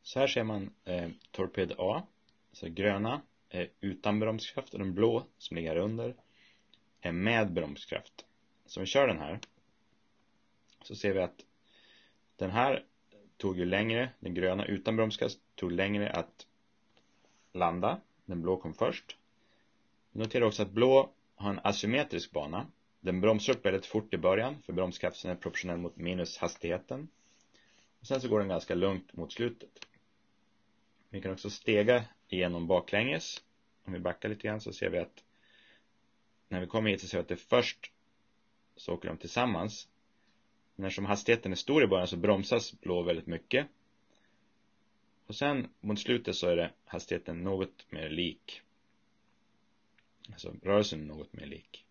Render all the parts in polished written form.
Så här ser man torped A, så gröna är utan bromskraft och den blå som ligger här under är med bromskraft. Så om vi kör den här så ser vi att den här tog ju längre, den gröna utan bromskraft tog längre att landa, den blå kom först. Notera också att blå har en asymmetrisk bana. Den bromsar upp väldigt fort i början för bromskraften är proportionell mot minushastigheten. Och sen så går den ganska lugnt mot slutet. Vi kan också stega igenom baklänges. Om vi backar lite grann så ser vi att när vi kommer hit så ser vi att det först så åker de tillsammans. När som hastigheten är stor i början så bromsas blå väldigt mycket. Och sen mot slutet så är det hastigheten något mer lik. Alltså rörelsen något mer lik.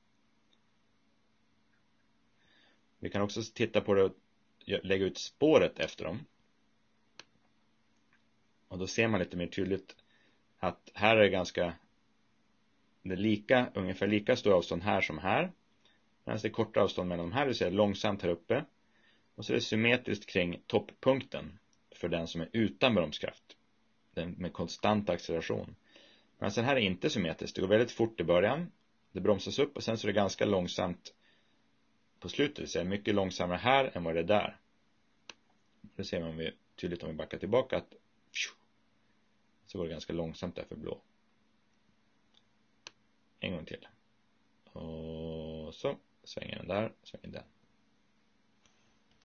Vi kan också titta på det och lägga ut spåret efter dem. Och då ser man lite mer tydligt att här är det ungefär lika stor avstånd här som här. Medan det är korta avstånd mellan de här, det vill säga långsamt här uppe. Och så är det symmetriskt kring topppunkten för den som är utan bromskraft. Den med konstant acceleration. Men den här är inte symmetrisk. Det går väldigt fort i början. Det bromsas upp och sen så är det ganska långsamt på slutet. Det vill säga mycket långsammare här än vad det är där. Det ser man tydligt om vi backar tillbaka att så går det ganska långsamt där för blå. En gång till. Och så svänger den där, svänger den.